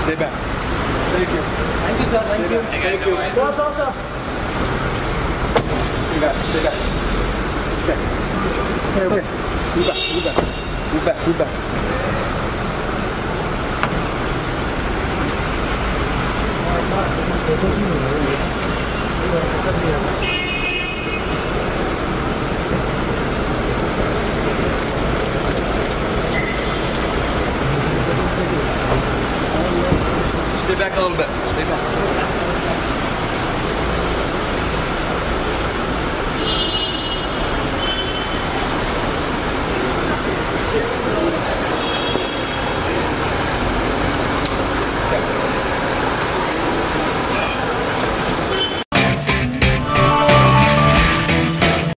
Stay back. Thank you. Thank you, sir. Thank you. Thank you. Sir. You guys, stay back. Okay. Move back. Mark.